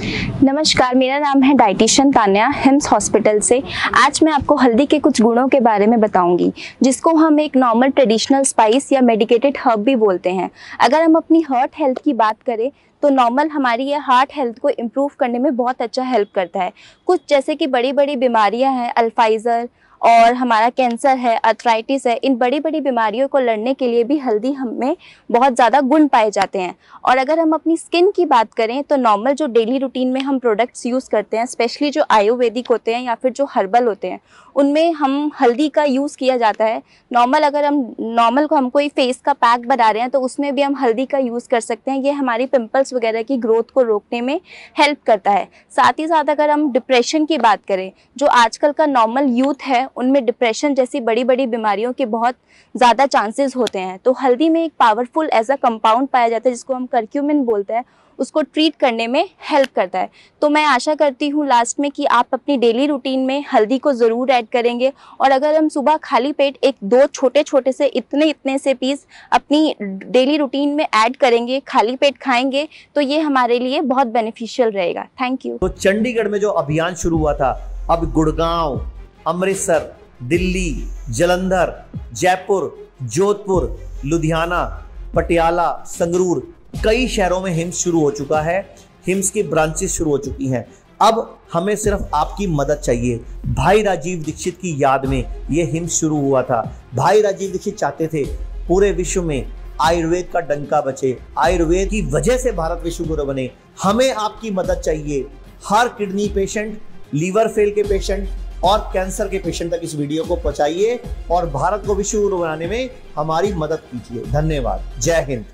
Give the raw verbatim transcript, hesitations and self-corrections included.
नमस्कार, मेरा नाम है डाइटिशियन तान्या, हिम्स हॉस्पिटल से। आज मैं आपको हल्दी के कुछ गुणों के बारे में बताऊंगी, जिसको हम एक नॉर्मल ट्रेडिशनल स्पाइस या मेडिकेटेड हर्ब भी बोलते हैं। अगर हम अपनी हार्ट हेल्थ की बात करें तो नॉर्मल हमारी ये हार्ट हेल्थ को इम्प्रूव करने में बहुत अच्छा हेल्प करता है। कुछ जैसे कि बड़ी बड़ी बीमारियां हैं, अल्फाइजर और हमारा कैंसर है, अर्थराइटिस है, इन बड़ी बड़ी बीमारियों को लड़ने के लिए भी हल्दी हमें बहुत ज़्यादा गुण पाए जाते हैं। और अगर हम अपनी स्किन की बात करें तो नॉर्मल जो डेली रूटीन में हम प्रोडक्ट्स यूज़ करते हैं, स्पेशली जो आयुर्वेदिक होते हैं या फिर जो हर्बल होते हैं, उनमें हम हल्दी का यूज़ किया जाता है। नॉर्मल अगर हम नॉर्मल को हम कोई फेस का पैक बना रहे हैं तो उसमें भी हम हल्दी का यूज़ कर सकते हैं। ये हमारी पिंपल्स वगैरह की ग्रोथ को रोकने में हेल्प करता है। साथ ही साथ अगर हम डिप्रेशन की बात करें, जो आजकल का नॉर्मल यूथ है उनमें डिप्रेशन जैसी बड़ी बड़ी बीमारियों के बहुत ज़्यादा चांसेस होते हैं, तो हल्दी में एक पावरफुल ऐसा कंपाउंड पाया जाता है जिसको हम करक्यूमिन बोलते हैं, उसको ट्रीट करने में हेल्प करता है। तो मैं आशा करती हूँ लास्ट में कि आप अपनी डेली रूटीन में हल्दी को ज़रूर ऐड करेंगे। और अगर हम सुबह खाली पेट एक दो छोटे छोटे से इतने इतने से पीस अपनी डेली रूटीन में ऐड करेंगे, खाली पेट खाएंगे, तो ये हमारे लिए बहुत बेनिफिशियल रहेगा। Thank you. तो चंडीगढ़ में जो अभियान शुरू हुआ था, अब गुड़गांव, अमृतसर, दिल्ली, जालंधर, जयपुर, जोधपुर, लुधियाना, पटियाला, संगरूर, कई शहरों में हिम्स शुरू हो चुका है। हिम्स की ब्रांचेस शुरू हो चुकी हैं। अब हमें सिर्फ आपकी मदद चाहिए। भाई राजीव दीक्षित की याद में यह हिम्स शुरू हुआ था। भाई राजीव दीक्षित चाहते थे पूरे विश्व में आयुर्वेद का डंका बचे, आयुर्वेद की वजह से भारत विश्व गुरु बने। हमें आपकी मदद चाहिए। हर किडनी पेशेंट, लीवर फेल के पेशेंट और कैंसर के पेशेंट तक इस वीडियो को पहुंचाइए और भारत को विश्व गुरु बनाने में हमारी मदद कीजिए। धन्यवाद। जय हिंद।